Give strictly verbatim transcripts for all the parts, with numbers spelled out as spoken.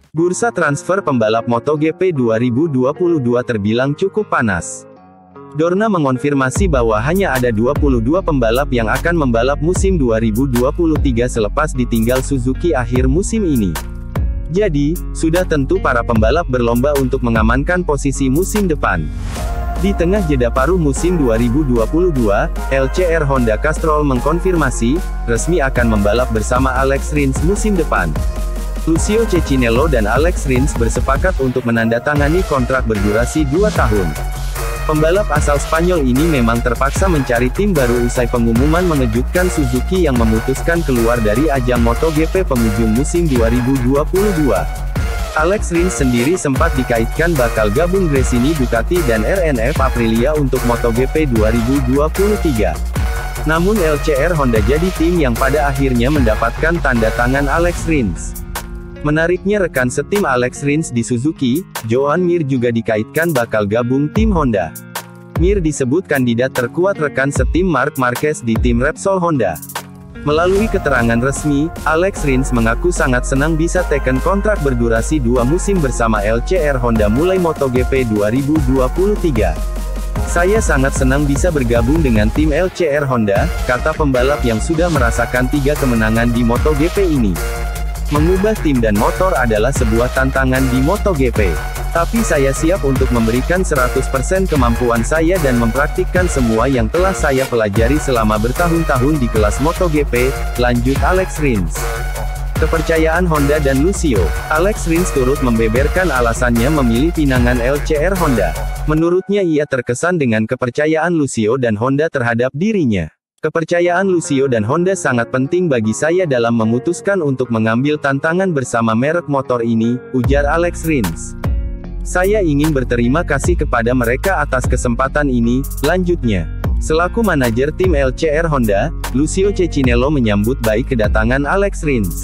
Bursa transfer pembalap MotoGP dua ribu dua puluh dua terbilang cukup panas. Dorna mengonfirmasi bahwa hanya ada dua puluh dua pembalap yang akan membalap musim dua ribu dua puluh tiga selepas ditinggal Suzuki akhir musim ini. Jadi, sudah tentu para pembalap berlomba untuk mengamankan posisi musim depan. Di tengah jeda paruh musim dua ribu dua puluh dua, L C R Honda Castrol mengkonfirmasi, resmi akan membalap bersama Alex Rins musim depan. Lucio Cecchinello dan Alex Rins bersepakat untuk menandatangani kontrak berdurasi dua tahun. Pembalap asal Spanyol ini memang terpaksa mencari tim baru usai pengumuman mengejutkan Suzuki yang memutuskan keluar dari ajang MotoGP penghujung musim dua ribu dua puluh dua. Alex Rins sendiri sempat dikaitkan bakal gabung Gresini Ducati dan R N F Aprilia untuk MotoGP dua ribu dua puluh tiga. Namun L C R Honda jadi tim yang pada akhirnya mendapatkan tanda tangan Alex Rins. Menariknya rekan setim Alex Rins di Suzuki, Joan Mir juga dikaitkan bakal gabung tim Honda. Mir disebut kandidat terkuat rekan setim Marc Marquez di tim Repsol Honda. Melalui keterangan resmi, Alex Rins mengaku sangat senang bisa teken kontrak berdurasi dua musim bersama L C R Honda mulai MotoGP dua ribu dua puluh tiga. Saya sangat senang bisa bergabung dengan tim L C R Honda, kata pembalap yang sudah merasakan tiga kemenangan di MotoGP ini. Mengubah tim dan motor adalah sebuah tantangan di MotoGP. Tapi saya siap untuk memberikan seratus persen kemampuan saya dan mempraktikkan semua yang telah saya pelajari selama bertahun-tahun di kelas MotoGP, lanjut Alex Rins. Kepercayaan Honda dan Lucio. Alex Rins turut membeberkan alasannya memilih pinangan L C R Honda. Menurutnya ia terkesan dengan kepercayaan Lucio dan Honda terhadap dirinya. Kepercayaan Lucio dan Honda sangat penting bagi saya dalam memutuskan untuk mengambil tantangan bersama merek motor ini, ujar Alex Rins. Saya ingin berterima kasih kepada mereka atas kesempatan ini, lanjutnya. Selaku manajer tim L C R Honda, Lucio Cecchinello menyambut baik kedatangan Alex Rins.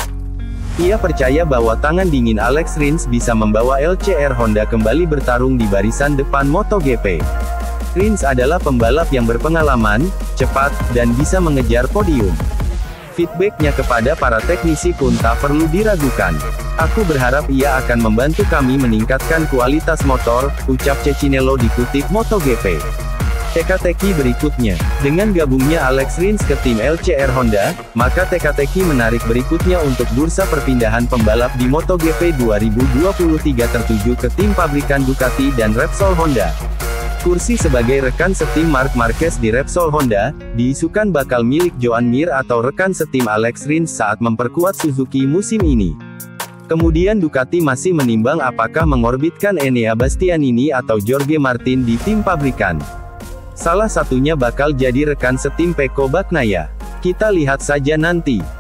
Ia percaya bahwa tangan dingin Alex Rins bisa membawa L C R Honda kembali bertarung di barisan depan MotoGP. Rins adalah pembalap yang berpengalaman, cepat, dan bisa mengejar podium. Feedbacknya kepada para teknisi pun tak perlu diragukan. Aku berharap ia akan membantu kami meningkatkan kualitas motor, ucap Cecchinello dikutip MotoGP. Teka-teki berikutnya. Dengan gabungnya Alex Rins ke tim L C R Honda, maka teka-teki menarik berikutnya untuk bursa perpindahan pembalap di MotoGP dua ribu dua puluh tiga tertuju ke tim pabrikan Ducati dan Repsol Honda. Kursi sebagai rekan setim Marc Marquez di Repsol Honda, diisukan bakal milik Joan Mir atau rekan setim Alex Rins saat memperkuat Suzuki musim ini. Kemudian Ducati masih menimbang apakah mengorbitkan Enea Bastianini atau Jorge Martin di tim pabrikan. Salah satunya bakal jadi rekan setim Pecco Bagnaia. Kita lihat saja nanti.